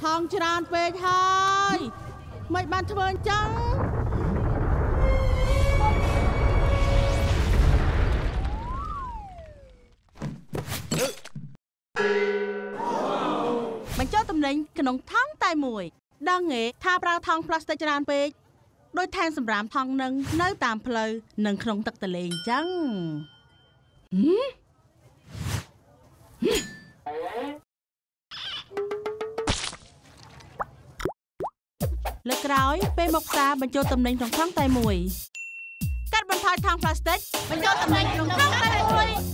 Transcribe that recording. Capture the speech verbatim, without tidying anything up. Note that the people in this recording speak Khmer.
ថងច្រើនពេកហើយមិនបានធ្វើអញ្ចឹងបញ្ចូលទំនិញក្នុងថង់តែមួយដឹងទេថាប្រើថង់ផ្លាស្ទិកច្រើនពេកដោយថែមសម្រាមថង់នឹងនៅតាមផ្លូវនិងក្នុងទឹកទន្លេអញ្ចឹងលើកក្រោយពេលមកផ្សារបញ្ចូលទំនិញក្នុងថង់តែមួយកាត់បន្ថយថង់ផ្លាស្ទិកបញ្ចូលទំនិញក្នុងថង់តែមួយ